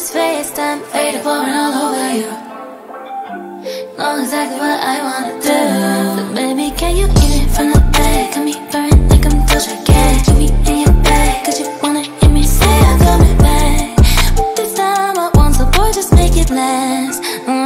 this FaceTime, faded pouring all over you. Know exactly what I wanna do. But baby, can you eat it from the back? Got me burning like I'm Doja Cat. Keep me in your bag, cause you wanna hear me say I'm coming back. But this time I want, so boy, just make it last.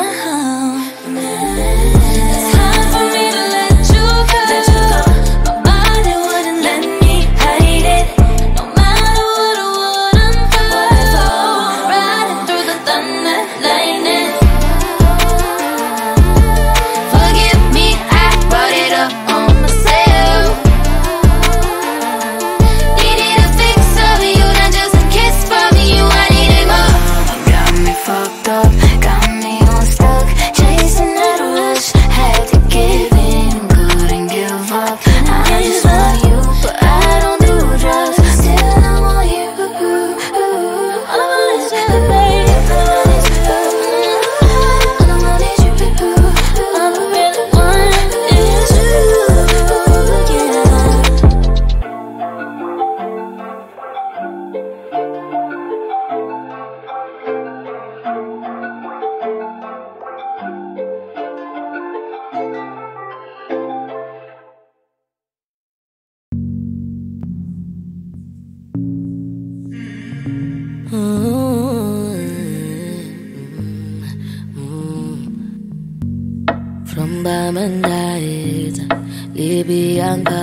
It's hard for me to let you go. My body wouldn't let me hide it. No matter what I wouldn't do. Riding through the thunder, lightning. Forgive me, I brought it up on myself. Needed a fix of you, not just a kiss from you. I needed more. You got me fucked up, got me unstuck, chasing that rush. Had to give in, couldn't give up. I just want you, but I don't do drugs. Still I want you. All I want is you, baby. All I want is you. All I want is you. All I really want is you. From Bamandait, Libyanka.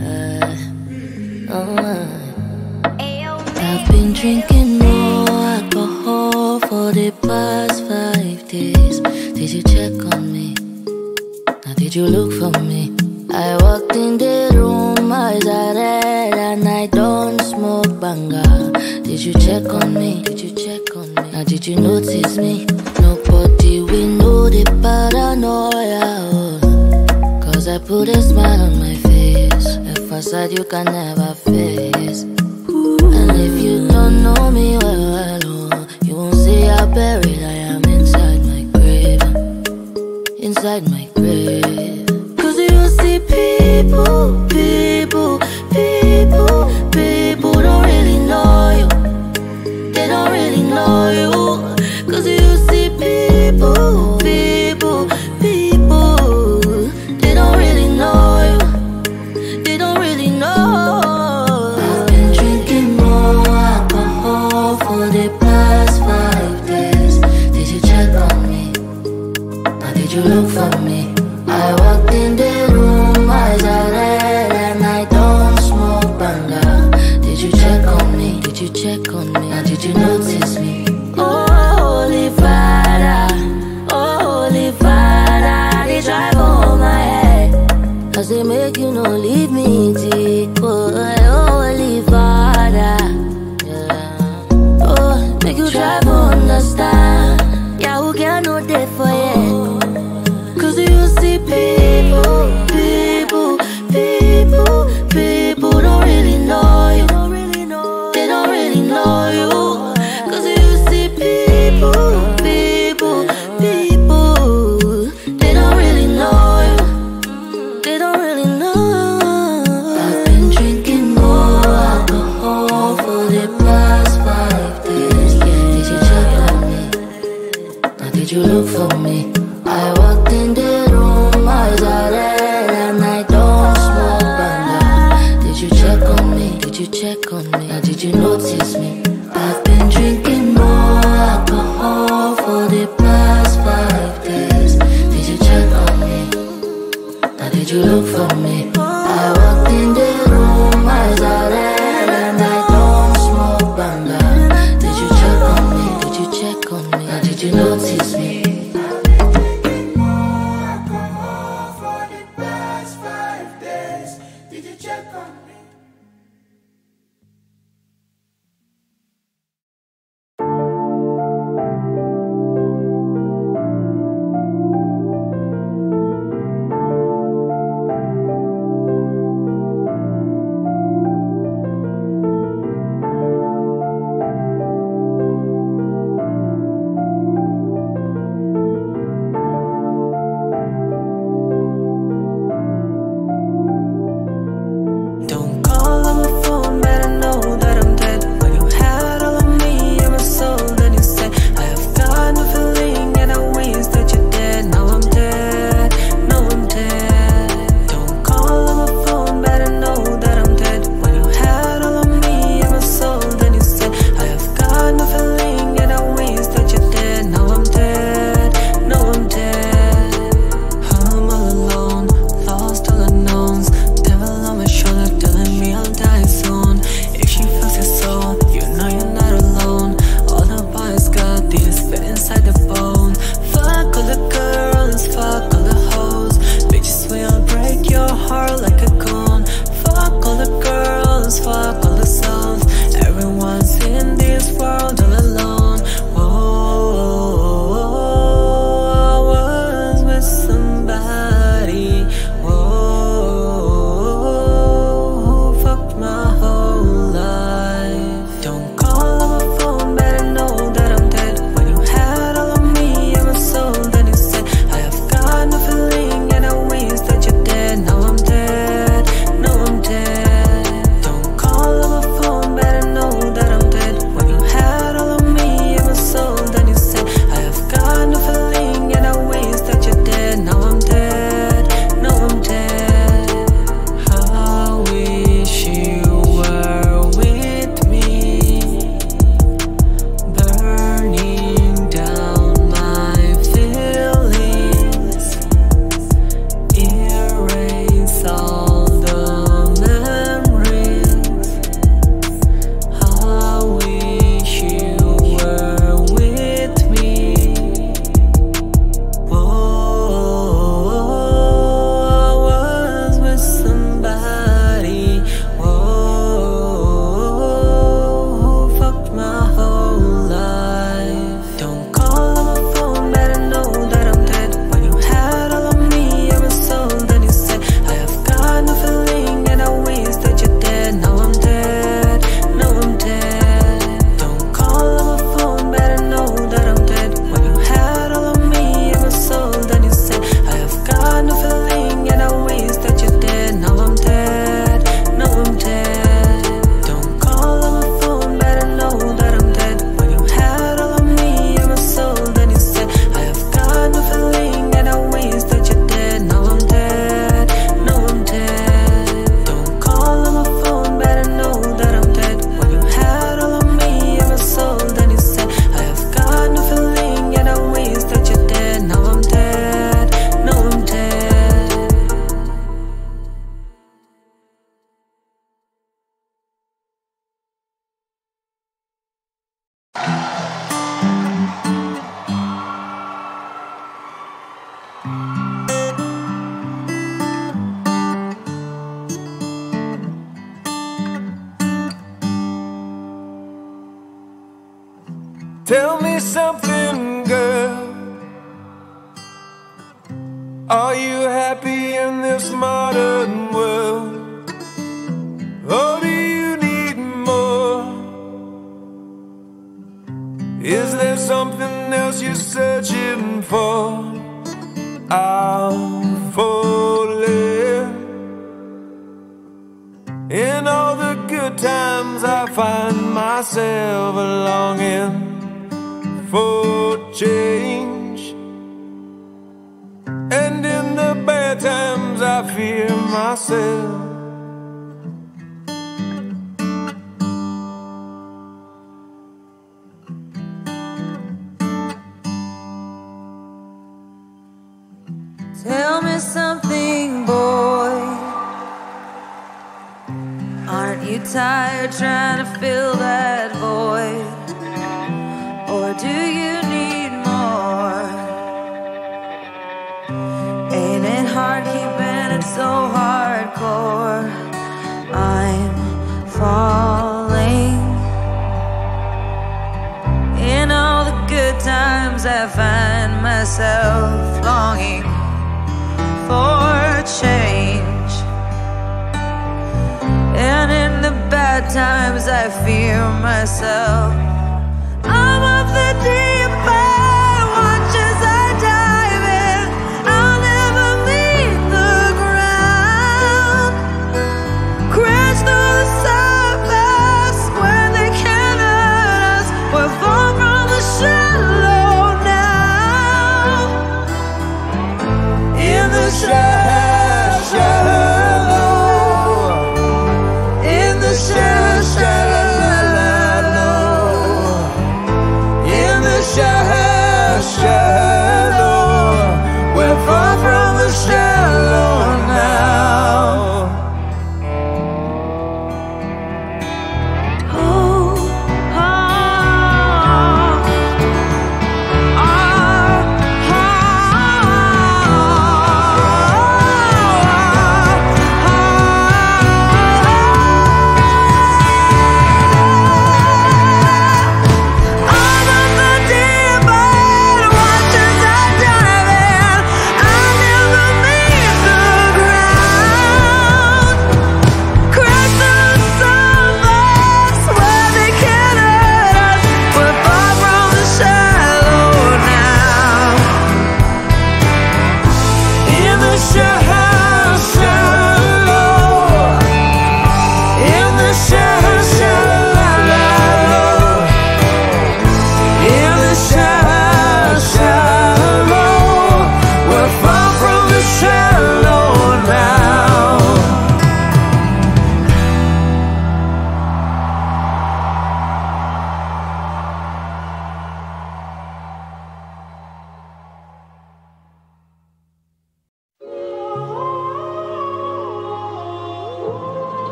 I've been drinking more alcohol for the past 5 days. Did you check on me? Now did you look for me? I walked in the room, eyes are red, and I don't smoke banga. Did you check on me? Did you check on me? Now did you notice me? Nobody will know the paranoia. Cause I put a smile on my face, a facade you can never face. And if you don't know me well, you won't see how buried I am inside my grave. Inside my grave. Cause you see people don't really know you. They don't really know you. Cause you see people they don't really know you. They don't really know. I've been drinking more alcohol for the past 5 days. Did you check on me? Now did you look for me? I walked in the room, eyes are red, and I don't smoke banga. Did you check on me? Did you check on me? Now did you notice me? Oh, Holy Father, they drive on my head. Cause they make you no leave me deep. Oh, Holy Father, yeah. Oh, make you try to understand. Yeah, who can know that for you? Cause you see people don't really know you. They don't really know you. Cause you see people they don't really know you. They don't really know. I've been drinking more alcohol for the past 5 days. Did you check on me? Now did you look for me? I walked in the room, eyes are red, and I don't smoke banga. Did you check on me? Did you check on me? Now did you notice me? I've been drinking more alcohol for the past 5 days. Did you check on me? Now did you look for me? I walked in the room, eyes are red, and I don't smoke banga. Did you check on me? Did you check on me? Now did you notice me? me something, girl. Are you happy in this modern world? Or do you need more? Is there something else you're searching for? I'm falling. In all the good times I find myself longing for change, and in the bad times I fear myself. Tell me something, boy. Aren't you tired trying to fill that void? Or do you need more? Ain't it hard keeping it so hardcore? I'm falling. In all the good times I find myself longing for change, and in the bad times I fear myself. I'm of the deep end, watch as I dive in. I'll never meet the ground. Crash through the surface where they can't hurt us. We're far from the shallow now. In the we're far from the shallow now. Oh, oh,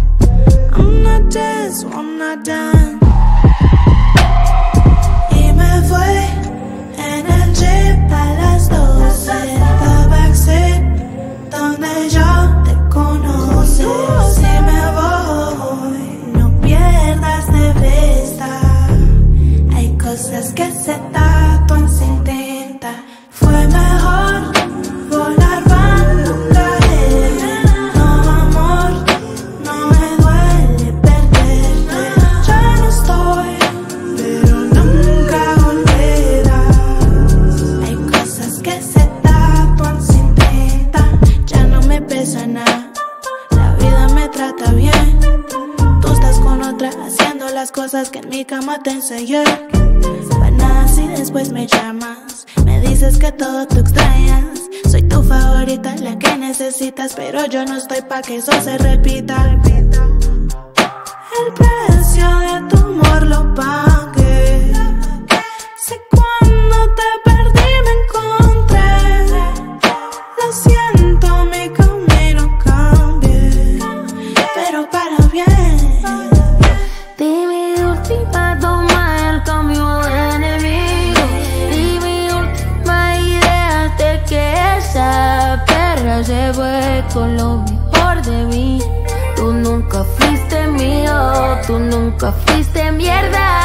I'm not done. In my las cosas que en mi cama te enseñé. Buenas y después me llamas, me dices que todo tú extrañas. Soy tu favorita, la que necesitas, pero yo no estoy pa' que eso se repita. El precio de tu amor lo pagué. Sé cuando te perdí me encontré. Lo siento, mi camino cambié, pero para bien. Di mi última toma, el cambio de enemigo. Di mi última idea de que esa perra se fue con lo mejor de mí. Tú nunca fuiste mío, tú nunca fuiste mierda.